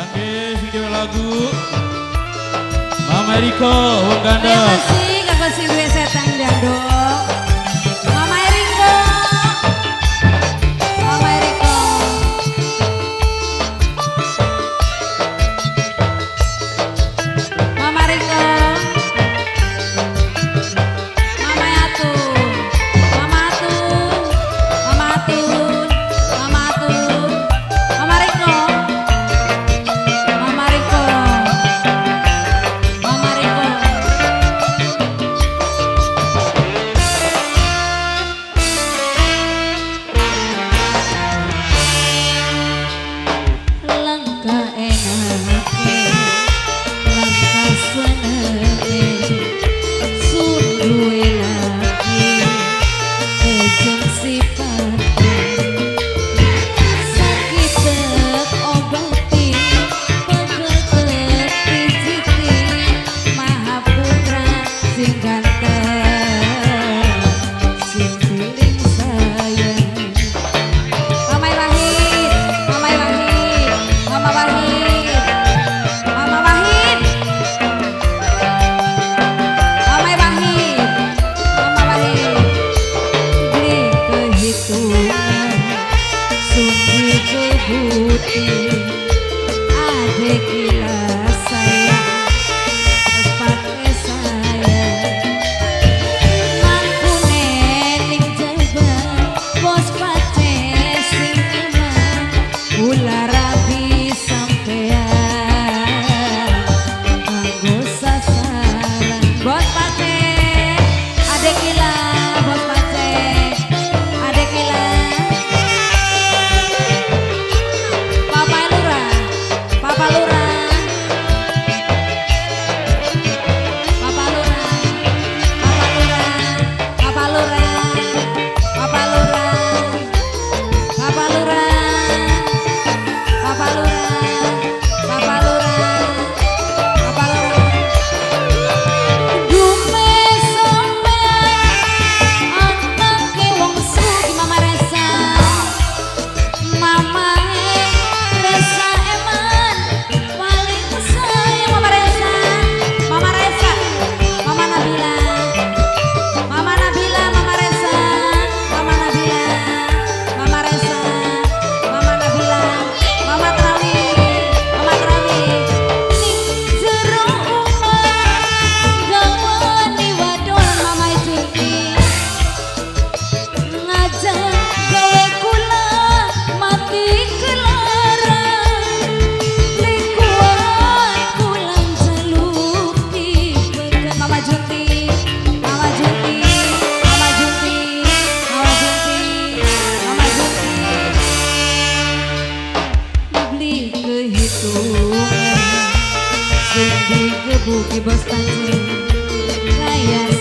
Oke, video lagu Mama Eriko, Wong Ganda. Terima kasih, kakak si gue setang dado. Mama Eriko. Mama Eriko. Mama Eriko. Mama Atu. Mama Atu. Mama Atu. Mama Atu. Mama Eriko. Mama Eriko. Mama Eriko. Langkah enake, langkah senenge, sunduwe lagi, kejeng sifate, sakit tek obati, pegel tek pijiti, Mahaputra sing ganteng, sing feeling sayang. Mama Wahid, Mama Wahid, Mama Wahid, Mama Wahid, Mama Wahid, Mama Wahid. Beri kehitungan, sungguh kebukti, adek gila sayang, pakai sayang. Mangkune ning jaban, bos pace sing eman, ular rabi sampean, kanggo sasaran. Bos pace, adek gila, bos pace, adek gila. Papa Lurah, Papa Lurah, Papa Lurah, Papa Lurah, Papa Lurah, Papa Lurah, Papa Lurah, Papa Lurah, Papa Lurah, Papa Lurah. Dume sampean anake wong sugih Mama Resa, Mama Resa eman paling sayang Mama Resa, Mama Resa, Mama Nabila, Mama Nabila, Mama Resa, Mama Nabila, Mama Resa, Mama Nabila, Mama Trawi, Mama Trawi. Ning jero omah gawani wadon Mama Junti, ngajak gawe kula mati kelaran, lingkuan kulang jaluki pegan Mama Junti, Mama Junti, Mama Junti, Mama Junti, Mama Junti. Beli kehitungan, sedih kebuki bos tanjung, kaya